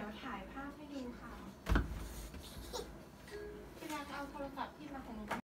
ยวถ่ายภาพให้ดูค่ะพี่รักเอาโทรศัพท์พี่มาของหนู